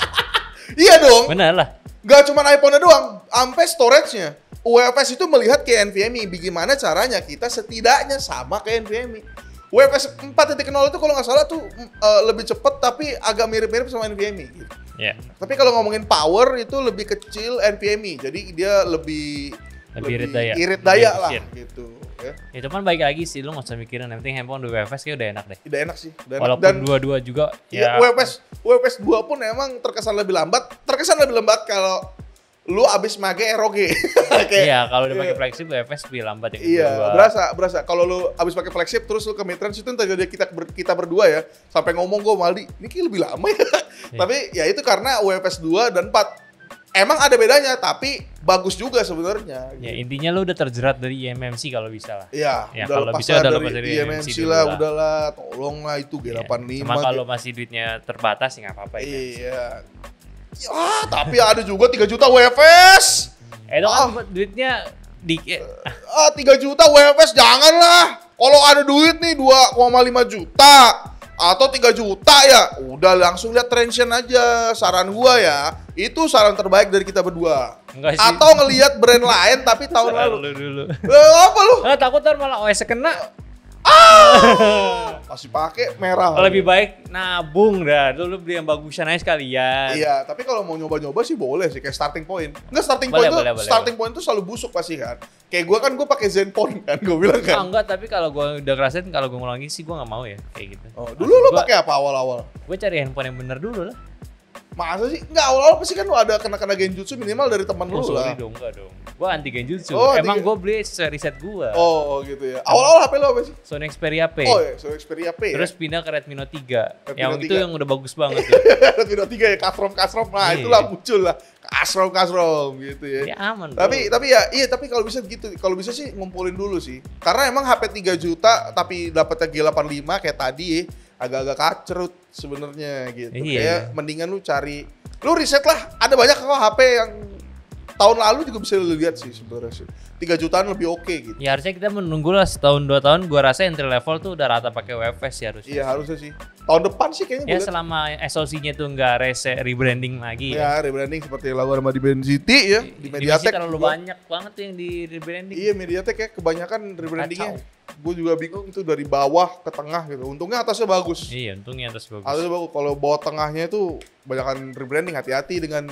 Iya dong. Benar lah. Gak cuma iPhone-nya doang, sampai storage-nya. U F S itu melihat ke NVMe, bagaimana caranya kita setidaknya sama ke NVMe. U F S empat titik nol itu kalau nggak salah tuh uh, lebih cepat tapi agak mirip-mirip sama NVMe gitu. Ya. Tapi kalau ngomongin power itu lebih kecil NVMe, jadi dia lebih Lebih irit daya. irit daya Lebih lah efisien. gitu. Ya. Ya cuman baik lagi sih, lu nggak usah mikirin, yang penting handphone U F S kayak udah enak deh. Udah enak sih. Udah enak. Walaupun Dan dua-dua juga ya, ya. U F S U F S dua pun emang terkesan lebih lambat. Terkesan lebih lambat kalau lu abis make R O G. Kayak, Iya, kalau udah pakai iya. flagship U F S lebih lambat yang Iya, kedua. berasa, berasa. Kalau lu abis pakai flagship terus lu ke midrange itu terjadi kita ber, kita berdua ya, sampai ngomong gue Maldi, ini kayak lebih lama ya. Iya. Tapi ya itu karena U F S dua dan empat emang ada bedanya, tapi bagus juga sebenarnya. Ya intinya lu udah terjerat dari I M M C kalau bisa lah. Iya, Ya, udah kalau lepas bisa lah udah dari lepas dari I M M C I M M C dulu lah, lah. udahlah, tolong lah itu G delapan puluh lima. Cuma kalau masih duitnya terbatas ya nggak apa-apa ya. Iya. Ya, tapi ada juga tiga juta U F S. Eh itu kan Ah. duitnya dikit. Ah, tiga juta U F S janganlah. Kalau ada duit nih dua koma lima juta atau tiga juta ya, udah langsung lihat Transsion aja. Saran gua ya, itu saran terbaik dari kita berdua. Enggak sih. Atau ngelihat brand lain tapi tahun lalu. Lu dulu. Eh, apa lu? Ah, takut ntar malah O S kena. Masih pakai merah. Lebih baik nabung dah. Dulu beli yang bagusan aja sekalian. Iya, tapi kalau mau nyoba-nyoba sih boleh sih kayak starting point. Enggak starting point Boleh, tuh, boleh, boleh, starting point tuh selalu busuk pasti kan. Kayak gua kan gua pakai Zenfone kan, gua bilang Ah, kan. enggak, tapi kalau gua udah ngerasain kalau gua ngulangi sih gua nggak mau ya kayak gitu. Oh, dulu lu Gua- pakai apa awal-awal? Gue cari handphone yang bener dulu lah. Masa sih? Enggak, awal-awal pasti kan lu ada kena-kena genjutsu minimal dari teman Oh, lu sorry lah. dong, enggak dong. Gue anti genjutsu. Oh, Emang anti- gue beli sesuai riset gue. Oh, gitu ya. Awal-awal H P lu apa sih? Sony Xperia P. Oh ya, so Xperia P Terus ya. pindah ke Redmi Note tiga. Redmi Yang Note itu tiga. yang udah bagus banget tuh. Redmi Note tiga ya, Kasrom Kasrom. Nah, Iya. itulah muncul lah. Kasrom Kasrom gitu ya. Ya aman. bro. Tapi tapi ya iya tapi kalau bisa gitu. Kalau bisa sih ngumpulin dulu sih. Karena emang H P tiga juta tapi dapatnya G delapan puluh lima kayak tadi ya, agak-agak kacrut sebenarnya gitu. Iya. Kayak mendingan lu cari lu riset lah. Ada banyak kok H P yang tahun lalu juga bisa lu lihat sih sebenarnya sih. tiga jutaan lebih oke gitu. Ya harusnya kita menunggu lah setahun dua tahun. Gua rasa entry level tuh udah rata pakai U F S ya harusnya. Iya harusnya sih. Tahun depan sih kayaknya Ya gua liat. selama S O C-nya tuh nggak rese rebranding lagi. Ya, rebranding seperti yang lakukan sama di Ben City ya, di Di Mediatek. Messi terlalu juga. banyak banget tuh yang di rebranding. Iya, Mediatek ya kebanyakan rebrandingnya. Kacau. Gue juga bingung tuh dari bawah ke tengah gitu. Untungnya atasnya bagus. Iya, untungnya atas bagus. Atasnya bagus. Kalau bawah tengahnya itu kebanyakan rebranding, hati-hati dengan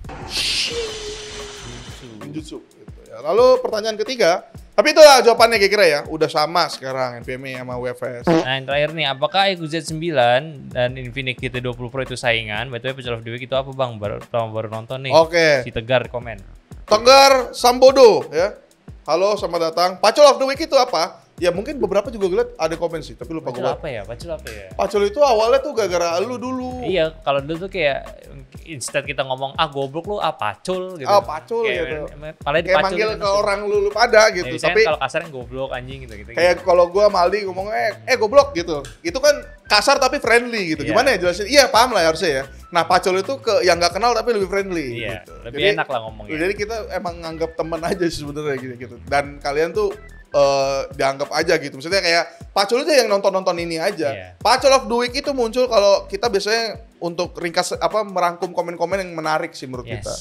Ninjutsu gitu ya. Lalu pertanyaan ketiga, tapi itulah jawabannya kira-kira ya, udah sama sekarang NVMe sama U F S. Nah yang terakhir nih, apakah I Q Z sembilan dan Infinix G T dua puluh Pro itu saingan? By the way, Pecel of the Week itu apa bang? Baru, baru nonton nih. Oke. Si Tegar komen. Tegar Sambodo ya. Halo, selamat datang. Pacul of the Week itu apa? Ya mungkin beberapa juga ngeliat ada komen sih, tapi lupa Pacul gue. apa ya? Pacul apa ya? Pacul itu awalnya tuh gara-gara lu dulu. Iya, kalau dulu tuh kayak instead kita ngomong ah goblok lu ah pacul gitu. Ah, pacul Kayak, gitu. em- Paling Kayak dipacul manggil gitu. ke orang lu, lu pada Ya, gitu. misalnya Tapi kalau kasarnya goblok anjing gitu gitu. kayak kalau gua sama Aldi ngomong eh eh goblok gitu. Itu kan kasar tapi friendly gitu. Iya. Gimana ya jelasin? Iya, paham lah ya harusnya ya. Nah, pacul itu ke yang nggak kenal tapi lebih friendly Iya, gitu. lebih Jadi- enak lah ngomongnya. Jadi kita emang nganggap teman aja sih sebenarnya gitu gitu. Dan kalian tuh eh, dianggap aja gitu. Maksudnya kayak Pacul itu yang nonton-nonton ini aja. Iya. Pacul of the Week itu muncul kalau kita biasanya untuk ringkas apa merangkum komen-komen yang menarik sih menurut Yes. kita.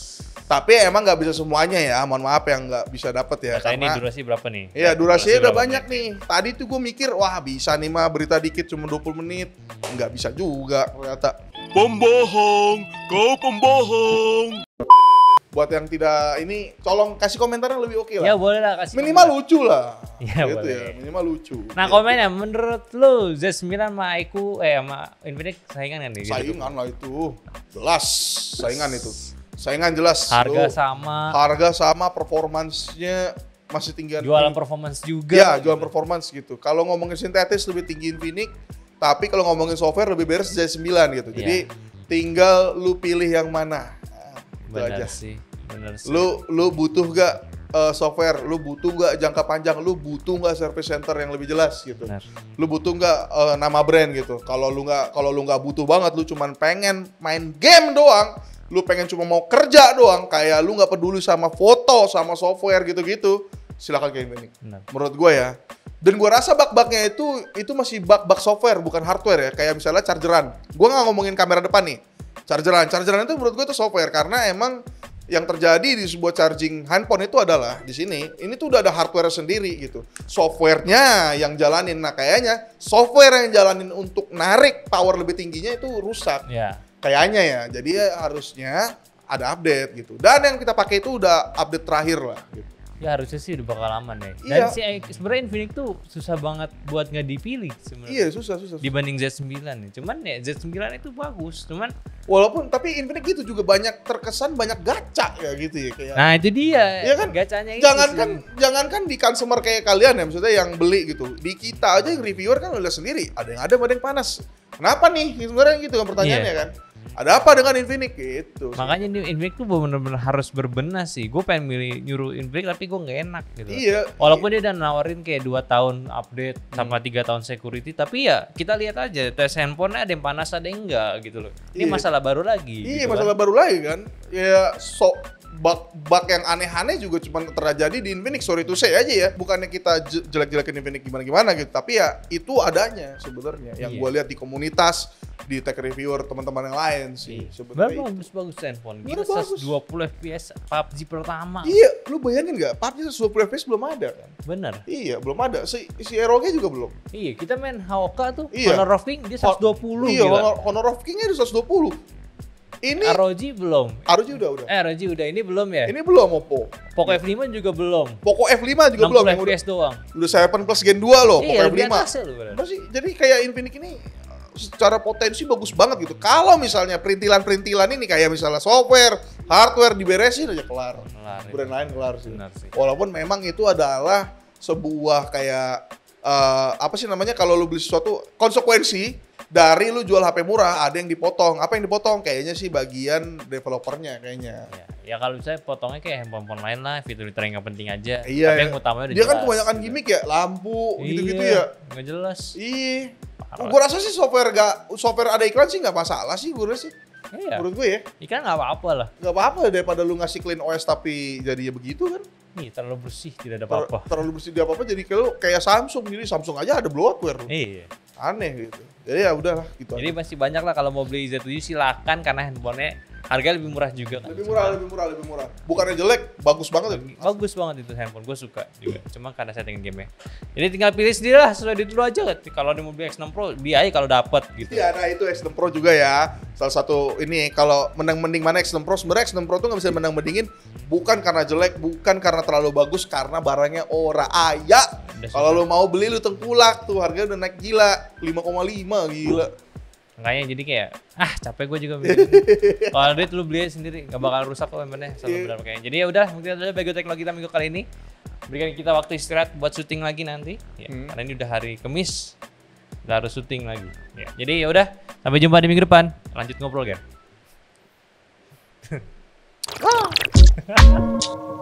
Tapi emang nggak bisa semuanya ya, mohon maaf yang nggak bisa dapat ya. Nah, ini karena durasi berapa nih? iya, durasinya durasi udah banyak nih. Tadi tuh gue mikir, wah bisa nih mah berita dikit cuma dua puluh menit. Nggak bisa juga ternyata. Pembohong, kau pembohong. Buat yang tidak ini, tolong kasih komentarnya lebih oke lah. Ya boleh lah kasih. Minimal lucu lah. Ya, gitu boleh. ya, minimal lucu. Nah gitu. komennya, menurut lu Z sembilan sama Aiku, eh sama Infinix saingan kan nih? Gitu? Saingan lah itu. Jelas, saingan itu. Saingan jelas. Harga Lu, sama, harga sama, performansnya masih tinggi. jualan performance juga. Ya, jualan performance gitu. Kalau ngomongin sintetis lebih tinggi Infinix, tapi kalau ngomongin software lebih beres Z sembilan gitu. Jadi Iya. tinggal lu pilih yang mana. Nah, itu Bener aja. sih, bener sih. Lu lu butuh gak uh, software? Lu butuh gak jangka panjang? Lu butuh gak service center yang lebih jelas gitu? Bener. Lu butuh nggak uh, nama brand gitu? Kalau lu nggak kalau lu nggak butuh banget, lu cuman pengen main game doang, lu pengen cuma mau kerja doang, kayak lu nggak peduli sama foto, sama software gitu-gitu, silakan ke Infinix. Bener. Menurut gue ya. Dan gue rasa bug-bugnya itu itu masih bug-bug software, bukan hardware ya. Kayak misalnya chargeran. Gue nggak ngomongin kamera depan nih. Chargeran, chargeran itu menurut gue itu software karena emang yang terjadi di sebuah charging handphone itu adalah di sini, ini tuh udah ada hardware sendiri gitu. Softwarenya yang jalanin, nah kayaknya software yang jalanin untuk narik power lebih tingginya itu rusak. Ya. Kayaknya ya, jadi ya harusnya ada update gitu. Dan yang kita pakai itu udah update terakhir lah gitu. Ya harusnya sih udah bakal aman ya. Dan Iya. si sebenarnya Infinix tuh susah banget buat nggak dipilih sebenarnya. Iya, susah, susah. susah. Dibanding Z sembilan nih. Cuman ya Z sembilan itu bagus. Cuman Walaupun tapi Infinix gitu juga banyak terkesan banyak gacha ya gitu ya kayak. nah itu dia. Iya kan? Gacanya itu. Jangankan sih. jangankan di consumer kayak kalian ya, maksudnya yang beli gitu. Di kita aja yang reviewer kan udah sendiri, ada yang adem, ada yang panas. Kenapa nih? Sebenarnya gitu kan pertanyaannya Iya. kan. Ada apa dengan Infinix gitu. Makanya ini Infinix tuh bener-bener harus berbenah sih. Gue pengen milih nyuruh Infinix tapi gue nggak enak gitu. Iya. Walaupun dia udah nawarin kayak dua tahun update sama tiga tahun security, tapi ya kita lihat aja tes handphone ada yang panas ada yang enggak gitu loh. Ini Iya. masalah baru lagi. Iya, gitu masalah kan. baru lagi kan. Ya so bug bug yang aneh-aneh juga cuma terjadi di Infinix. Sorry to say aja ya. Bukannya kita je- jelek-jelekin Infinix gimana-gimana gitu, tapi ya itu adanya sebenarnya. Yang Iya. gue lihat di komunitas, di tech reviewer teman-teman yang lain sih sebenarnya. Baru bagus-bagus handphone. Gila Baru bagus. seratus dua puluh F P S P U B G pertama. Iya, lu bayangin nggak? P U B G seratus dua puluh F P S belum ada kan? Bener. Iya, belum ada. Si, si R O G juga belum. Iya, kita main H O K tuh, Iya. Honor of King dia seratus dua puluh Iya, gila. Honor, Honor of King-nya di seratus dua puluh. Ini R O G belum. R O G udah udah. Eh, R O G udah, ini belum ya? Ini belum Oppo. Poco F lima juga belum. Poco F lima juga enam belum. puluh Yang F P udah S doang. udah tujuh Plus Gen dua loh, Iya, Poco F lebih lima. atasnya loh bener. Masih jadi kayak Infinix ini secara potensi bagus banget gitu. Kalau misalnya perintilan-perintilan ini kayak misalnya software, hardware diberesin aja kelar. Kelar, ya. Brand lain kelar sih. Benar sih. Walaupun memang itu adalah sebuah kayak eh, apa sih namanya kalau lu beli sesuatu konsekuensi dari lu jual H P murah ada yang dipotong. Apa yang dipotong? Kayaknya sih bagian developernya kayaknya. Ya, ya kalau saya potongnya kayak handphone lain lah, fitur-fitur yang nggak penting aja. Iya. Tapi yang utamanya udah Dia kan jelas, kebanyakan gitu. gimmick ya, lampu gitu-gitu Iya, ya. nggak jelas. Iya. Parah. Gue rasa sih software gak, software ada iklan sih nggak masalah sih gue rasa sih. Iya. Menurut gue ya, Ikan nggak apa-apa lah. nggak apa-apa daripada lu ngasih clean O S tapi jadinya begitu kan. Nih terlalu bersih, tidak ada Ter- apa-apa. terlalu bersih dia apa-apa jadi kayak lu kayak Samsung, jadi Samsung aja ada bloatware. Iya. Aneh gitu. Jadi ya udahlah gitu. Jadi aja. masih banyak lah kalau mau beli Z tujuh silakan karena handphonenya harga lebih murah juga kan. Lebih murah, lebih murah, lebih murah. Bukannya jelek, bagus banget. ya. Bagus banget itu handphone, gue suka juga. Cuma karena setting game-nya. Jadi tinggal pilih sendiri lah, sesuai duit lu aja. Kalau dia mau beli X enam Pro, beli aja kalau dapat gitu. Iya, nah itu X enam Pro juga ya. Salah satu ini kalau menang mending mana X enam Pro. Sebenarnya X enam Pro tuh nggak bisa menang mendingin bukan karena jelek, bukan karena terlalu bagus, karena barangnya ora aya. Udah Kalau lu mau beli lu tengkulak tuh harganya udah naik gila, lima koma lima gila. Makanya jadi kayak ah capek gue juga beli. Kalau duit lu beli sendiri nggak bakal rusak kok handphonenya. Selalu Iya. benar kayaknya. Jadi ya udah mungkin itu adalah Bego Teknologi kita minggu kali ini. Berikan kita waktu istirahat buat syuting lagi nanti. Ya, Hmm. karena ini udah hari Kamis. Udah harus syuting lagi. Ya, jadi ya udah sampai jumpa di minggu depan. Lanjut ngobrol kan.